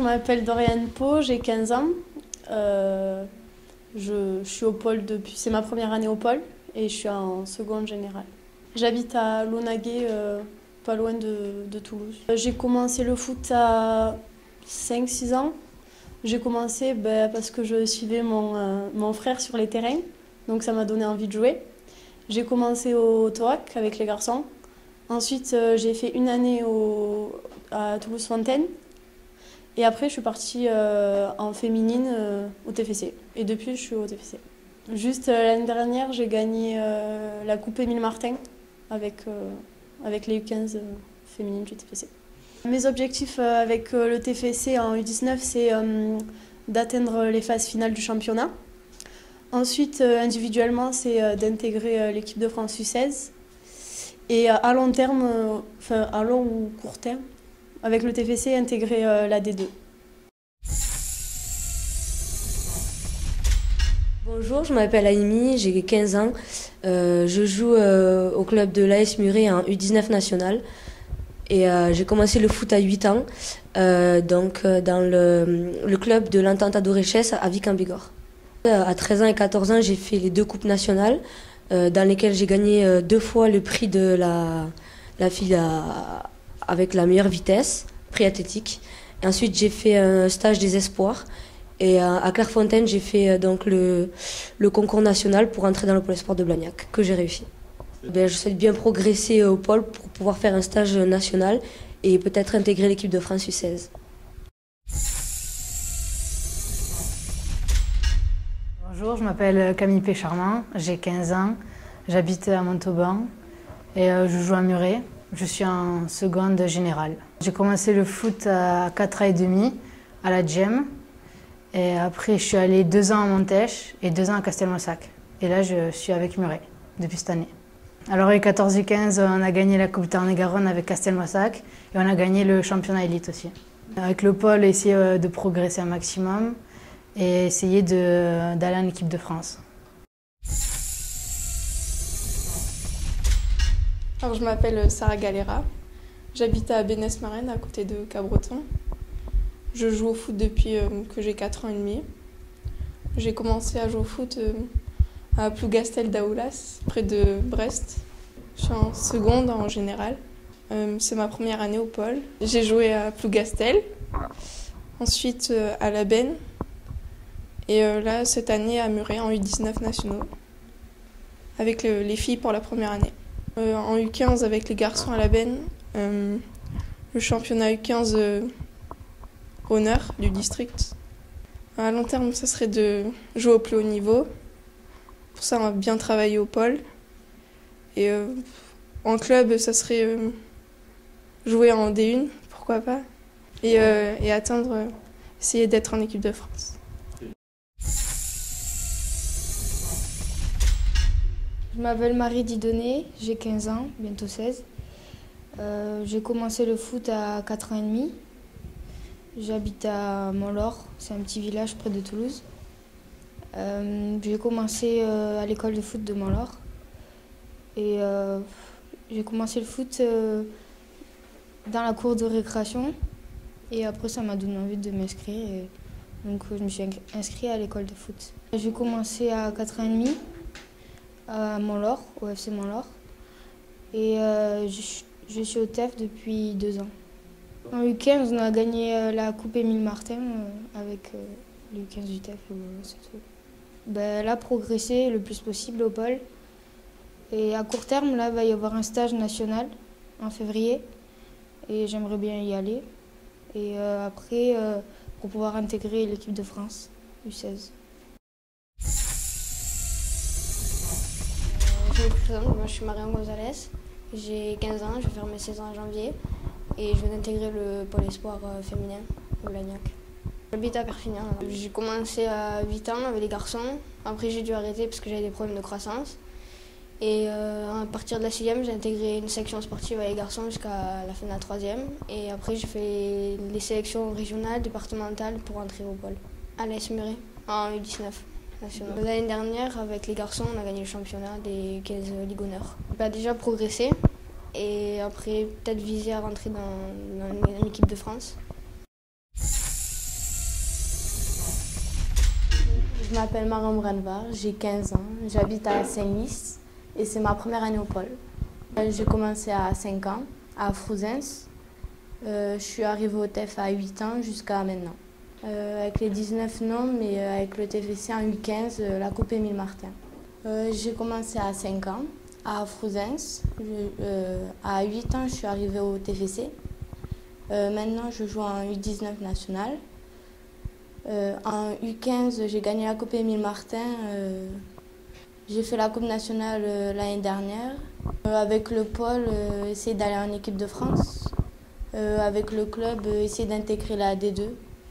je m'appelle Doriane Pau, j'ai 15 ans. Je suis au pôle depuis, c'est ma première année au pôle et je suis en seconde générale. J'habite à Launaguet, pas loin de Toulouse. J'ai commencé le foot à 5-6 ans. J'ai commencé parce que je suivais mon frère sur les terrains, donc ça m'a donné envie de jouer. J'ai commencé au TOAC avec les garçons. Ensuite, j'ai fait une année à Toulouse-Fontaine. Et après, je suis partie en féminine au TFC. Et depuis, je suis au TFC. Juste l'année dernière, j'ai gagné la Coupe Émile Martin avec les U15 féminines du TFC. Mes objectifs avec le TFC en U19, c'est d'atteindre les phases finales du championnat. Ensuite, individuellement, c'est d'intégrer l'équipe de France U16. Et à long terme, à long ou court terme, avec le TFC, intégrer la D2. Bonjour, je m'appelle Aïmi, j'ai 15 ans. Je joue au club de l'AS Muret en U19 national. Et j'ai commencé le foot à 8 ans, dans le club de l'Entente Adoré-Chesse à Vic-en-Bigorre. À 13 ans et 14 ans, j'ai fait les 2 coupes nationales, dans lesquelles j'ai gagné 2 fois le prix de la fille avec la meilleure vitesse, prix athlétique. Et ensuite, j'ai fait un stage des espoirs. Et à Clairefontaine, j'ai fait donc le concours national pour entrer dans le pôle espoir de Blagnac, que j'ai réussi. Je souhaite bien progresser au pôle pour pouvoir faire un stage national et peut-être intégrer l'équipe de France U16. Bonjour, je m'appelle Camille Pécharmant, j'ai 15 ans, j'habite à Montauban et je joue à Muret. Je suis en seconde générale. J'ai commencé le foot à 4 ans et demi à la GEM et après je suis allée 2 ans à Montèche et 2 ans à Castelmoissac. Et là je suis avec Muret depuis cette année. Alors les 14 et 15, on a gagné la Coupe Tarn-et-Garonne avec Castelmoissac et on a gagné le championnat élite aussi. Avec le pôle, essayer de progresser un maximum et essayer d'aller en équipe de France. Alors, je m'appelle Sarah Galera, j'habite à Bénesse-Marraine, à côté de Cabreton. Je joue au foot depuis que j'ai 4 ans et demi. J'ai commencé à jouer au foot à Plougastel d'Aoulas, près de Brest. Je suis en seconde en général. C'est ma première année au pôle. J'ai joué à Plougastel, ensuite à La Benne, et là, cette année, à Muret, en U19 nationaux, avec les filles pour la première année. En U15 avec les garçons à La Benne, le championnat U15 honneur du district. À long terme, ça serait de jouer au plus haut niveau. Pour ça, on va bien travailler au pôle. Et en club, ça serait jouer en D1, pourquoi pas. Et essayer d'être en équipe de France. Je m'appelle Marie Didonné, j'ai 15 ans, bientôt 16. J'ai commencé le foot à 4 ans et demi. J'habite à Montlore, c'est un petit village près de Toulouse. J'ai commencé à l'école de foot de Montlore. Et j'ai commencé le foot dans la cour de récréation. Et après, ça m'a donné envie de m'inscrire. Donc, je me suis inscrite à l'école de foot. J'ai commencé à 4 ans et demi. À Montlore, au FC Montlore. Et je suis au TEF depuis 2 ans. En U15, on a gagné la Coupe Émile Martin avec le U15 du TEF. C'est tout. Là, progresser le plus possible au pôle. Et à court terme, là, il va y avoir un stage national en février. Et j'aimerais bien y aller. Et après, pour pouvoir intégrer l'équipe de France, U16. Je me présente, moi je suis Marion Gonzalez, j'ai 15 ans, je vais faire mes 16 ans en janvier et je viens d'intégrer le pôle espoir féminin au Blagnac. J'habite à Perpignan. J'ai commencé à 8 ans avec les garçons, après j'ai dû arrêter parce que j'avais des problèmes de croissance. Et à partir de la 6e, j'ai intégré une section sportive avec les garçons jusqu'à la fin de la 3e. Et après j'ai fait les sélections régionales, départementales pour entrer au pôle. À l'AS Muret, en U19. L'année dernière, avec les garçons, on a gagné le championnat des 15 Ligue Honneur. On a déjà progressé et après peut-être viser à rentrer dans l'équipe de France. Je m'appelle Marion Brenvar, j'ai 15 ans, j'habite à Saint-Lys et c'est ma première année au pôle. J'ai commencé à 5 ans, à Frouzens. Je suis arrivée au TEF à 8 ans jusqu'à maintenant. Avec les 19 non, mais avec le TFC en U15, la Coupe Émile Martin. J'ai commencé à 5 ans, à Frouzens. À 8 ans, je suis arrivée au TFC. Maintenant, je joue en U19 national. En U15, j'ai gagné la Coupe Émile Martin. J'ai fait la Coupe nationale l'année dernière. Avec le pôle, essayer d'aller en équipe de France. Avec le club, essayer d'intégrer la D2.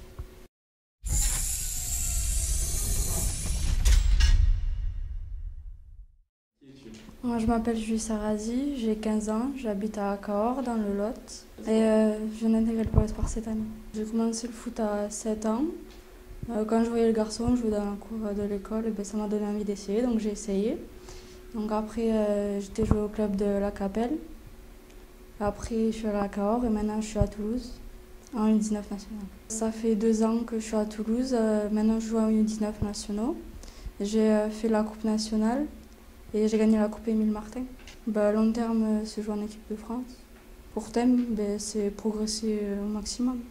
Moi, je m'appelle Julie Sarazi, j'ai 15 ans, j'habite à Cahors dans le Lot et je viens d'intégrer le Pôle Espoir cette année. J'ai commencé le foot à 7 ans. Quand je voyais le garçon jouer dans la cour de l'école, ça m'a donné envie d'essayer, donc j'ai essayé. Donc après, j'étais jouée au club de La Capelle. Après, je suis allée à Cahors et maintenant je suis à Toulouse en U19 national. Ça fait 2 ans que je suis à Toulouse, maintenant je joue en U19 nationaux. J'ai fait la Coupe nationale. Et j'ai gagné la Coupe Émile Martin. À long terme, c'est jouer en équipe de France. Pour thème, c'est progresser au maximum.